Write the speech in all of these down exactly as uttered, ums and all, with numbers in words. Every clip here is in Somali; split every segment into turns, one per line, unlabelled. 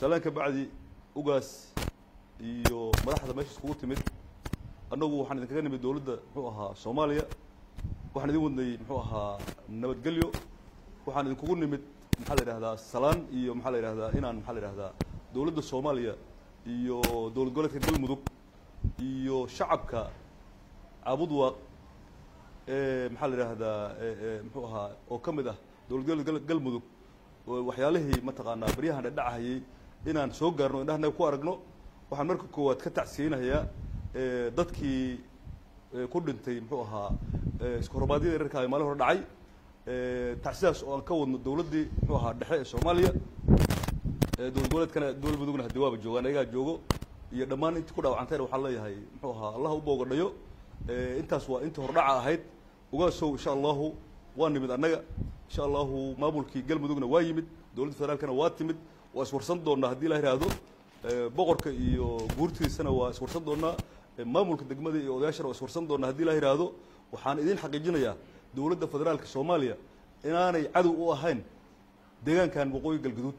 سلام كبعدي وقاس iyo madaxda meesha iskugu timid annagu waxaan idin kaga nimid dawladda muxuu ahaa Soomaaliya waxaan idin wadnay muxuu ahaa nabadgelyo waxaan idin kugu nimid maxaa la yiraahdaa salaan iyo maxaa la yiraahdaa inaan maxaa la yiraahdaa dawladda Soomaaliya iyo dawlad goboleedka Galmudug iyo shacabka Abudwa ee maxaa la yiraahdaa muxuu ahaa oo kamid ah dawlad goboleedka Galmudug waxyaalihii ma taqaanaa bariyahan dhacayay inaan soo gaarno indhahna ku aragno waxaan marka koowaad ka tacsiinayaa ee dadkii ku dhintay muxuu ahaa isku hormaadiyada reerka ay maalin hore dhacay ee tacsiyaas oo aan ka wadno dawladdii muxuu ahaa dhexe ee Soomaaliya ee dawlad goboleedkana dawlad mudugna hadii waaba joogaan ayaga joogo iyo dhammaan intii ku dhaawacantay waxa la yahay muxuu ahaa Allah u boogadhayo ee intaas waa intii hordhaca ahayd uga soo insha Allah waa nimid annaga insha Allah maamulkii Galmudugna waa yimid dawladda federaalkana waa timid waa iswarsan doonaa hadii la yiraahdo boqorka iyo guurtiisana waa iswarsan doonaa maamulka degmada iyo odayaashana waa iswarsan doonaa hadii la yiraahdo waxaan idin xaqiijinayaa dawladda federaalka Soomaaliya inaanay cadow u ahayn deegaankan waqooyi galgaduud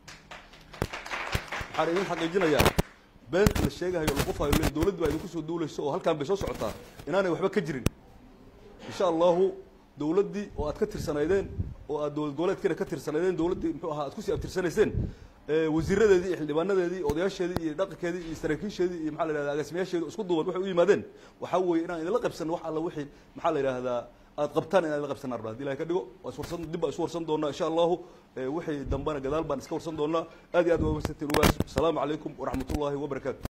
waxaan idin xaqiijinayaa been la sheegayo lagu faa'iideeyo dawladdu ay ku soo duulayso oo halkaan bay soo socotaa inaanay waxba ka jirin insha Allah dawladdii oo aad ka tirsanaydeen oo aad dawlad goboleedkana ka tirsanaydeen dawladdii muxuu ahaa aad ku sii abtirsanayseen ee wasiiradeedii xildhibaanadeedii odayaasheedii iyo dhaqankeedii iyo saraakiisheedii iyo maxaa la yiraahdaa agaasimayaasheedii isku duuban waxay u yimaadeen waxa weeye inaan idin la qabsan wax alla wixii maxaa la yiraahdaa aad qabtaan inaan la qabsan arba hadii ilaahay ka dhigo waa iswarsan dib baa iswarsan doonaa insha Allah wixii dambana gadaal baan iska warsan doonaa aad iyo aad waa wasiirtiin ugaas assalaamu calaykum wa rahmatullaahi wa barakaatuh